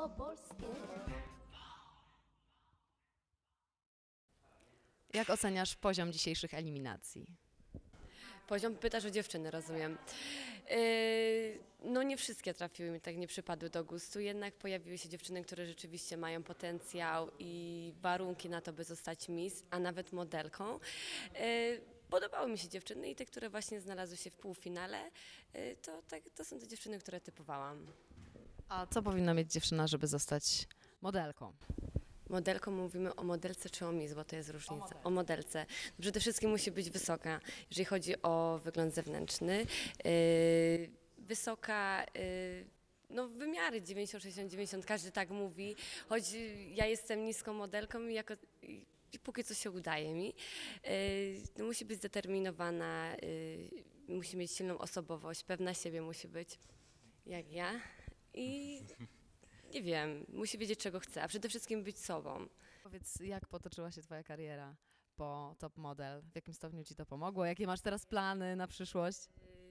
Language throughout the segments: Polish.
wielkopolskie. Jak oceniasz poziom dzisiejszych eliminacji? Poziom pytasz o dziewczyny, rozumiem. No nie wszystkie trafiły mi, tak nie przypadły do gustu, jednak pojawiły się dziewczyny, które rzeczywiście mają potencjał i warunki na to, by zostać Miss, a nawet modelką. Podobały mi się dziewczyny i te, które właśnie znalazły się w półfinale, to są te dziewczyny, które typowałam. A co powinna mieć dziewczyna, żeby zostać modelką? Modelką mówimy o modelce czy o Miss, bo to jest różnica. O modelce. Przede wszystkim musi być wysoka, jeżeli chodzi o wygląd zewnętrzny. Wysoka, no wymiary 90, 60, 90, każdy tak mówi, choć ja jestem niską modelką i póki co się udaje mi. No, musi być zdeterminowana, musi mieć silną osobowość, pewna siebie musi być, jak ja. I nie wiem, musi wiedzieć, czego chce, a przede wszystkim być sobą. Powiedz, jak potoczyła się twoja kariera po Top Model? W jakim stopniu ci to pomogło? Jakie masz teraz plany na przyszłość?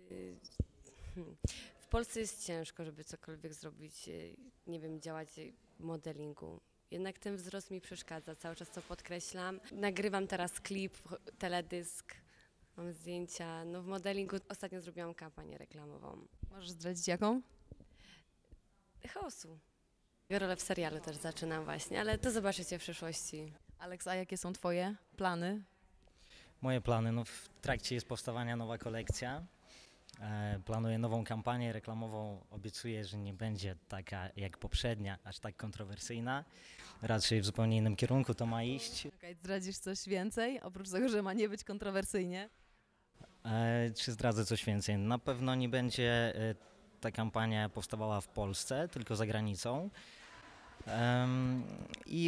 W Polsce jest ciężko, żeby cokolwiek zrobić, nie wiem, działać w modelingu. Jednak ten wzrost mi przeszkadza, cały czas to podkreślam. Nagrywam teraz klip, teledysk, mam zdjęcia. No w modelingu ostatnio zrobiłam kampanię reklamową. Możesz zdradzić jaką? Chaosu. Rolę w serialu też zaczynam właśnie, ale to zobaczycie w przyszłości. Aleks, a jakie są twoje plany? Moje plany, no w trakcie jest powstawania nowa kolekcja. Planuję nową kampanię reklamową. Obiecuję, że nie będzie taka jak poprzednia, aż tak kontrowersyjna. Raczej w zupełnie innym kierunku to ma iść. Okej, zdradzisz coś więcej? Oprócz tego, że ma nie być kontrowersyjnie. Czy zdradzę coś więcej? Na pewno nie będzie ta kampania powstawała w Polsce, tylko za granicą. I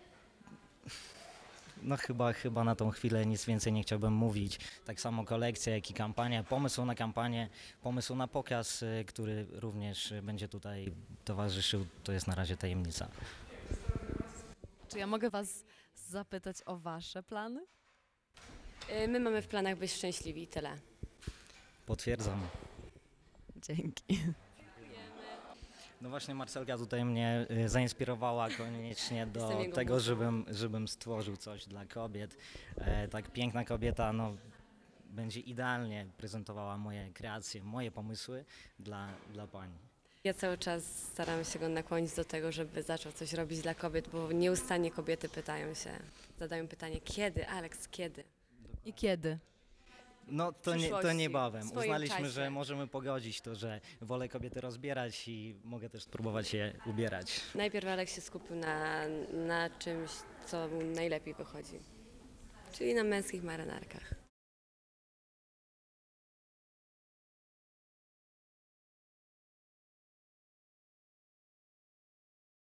no chyba na tą chwilę nic więcej nie chciałbym mówić. Tak samo kolekcja, jak i kampania, kampanię, pomysł na pokaz, który również będzie tutaj towarzyszył, to jest na razie tajemnica. Czy ja mogę was zapytać o wasze plany? My mamy w planach być szczęśliwi i tyle. Potwierdzam. Dzięki. No właśnie Marcelka tutaj mnie zainspirowała koniecznie do Jestem jego tego, muzą. żebym stworzył coś dla kobiet. Tak piękna kobieta, no, będzie idealnie prezentowała moje kreacje, moje pomysły dla pani. Ja cały czas staram się go nakłonić do tego, żeby zaczął coś robić dla kobiet, bo nieustannie kobiety zadają pytanie, kiedy, Aleks, kiedy? I kiedy? No to przyszłości, niebawem. w swoim Uznaliśmy, czasie. że możemy pogodzić to, że wolę kobiety rozbierać i mogę też spróbować je ubierać. Najpierw Aleks się skupił na czymś, co mu najlepiej wychodzi, czyli na męskich marynarkach.